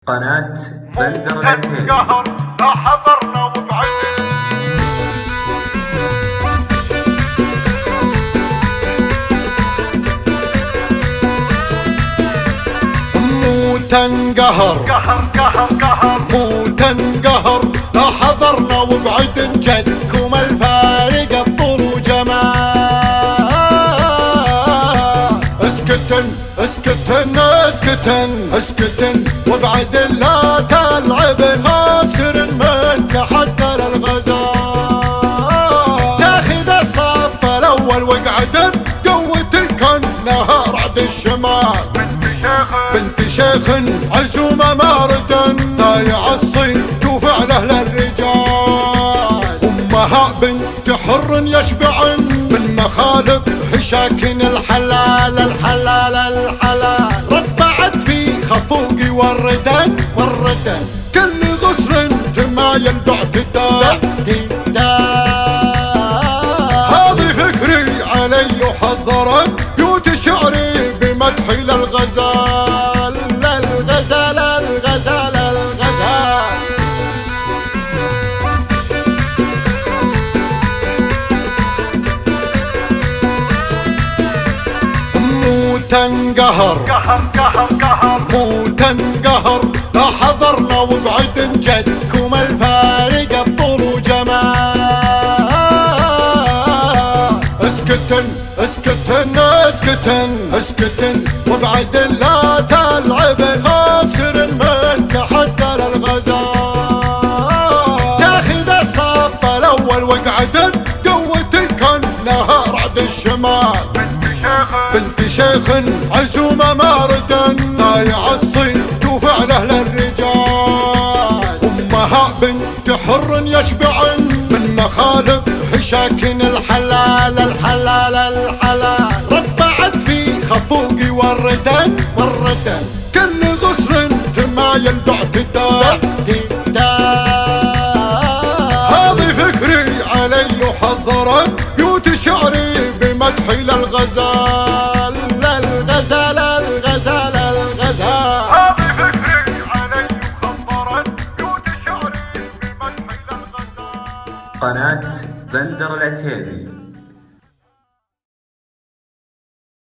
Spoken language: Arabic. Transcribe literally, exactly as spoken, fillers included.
قناة بندر العتيبي. قهر لا حضرنا وبعدين مو تنقهر قهر قهر قهر مو تنقهر لا حضرنا وبعد جدكم الفارق بطول وجمال. اسكتن اسكتن اسكتن اسكتن وبعد لا تلعب خاسر من تحدى للغزال. تاخذ الصف الاول واقعد بقوتك كانها رعد الشمال. بنت شيخ عزومة ماردا ضايع الصيت وفعله للرجال. أمها بنت حر يشبعن من مخالب حشاكن الحلال الحلال الحلال. ربعت في خفوقي والردن والردن كل غصن تمايل باعتدال. هذه فكري علي وحضرت بيوت شعري بمدحي للغزال للغزال الغزال الغزال. مو تنقهر قهر قهر قهر مو تنقهر لا حضرنا وبعد جدكم الفارق بطول وجمال. اسكتن اسكتن اسكتن اسكتن وبعد لا تلعب خاسر من تحدى للغزال. تاخذ الصف الاول واقعد بقوتك كانها رعد الشمال. بنت شيخ عزومة ماردا ضايع الصيت وفعله للرجال. أمها بنت حر يشبعن من مخالب حشاكن الحلال الحلال الحلال. ربعت في خفوقي والردن والردن كل غصن تمايل باعتدال. هذه فكري علي وحضرت بيوت شعري بمدحي للغزال للغزال الغزال الغزال. هذه فكري علي وخبرت بيوت شعري بمدحي للغزال. قناة بندر العتيبي.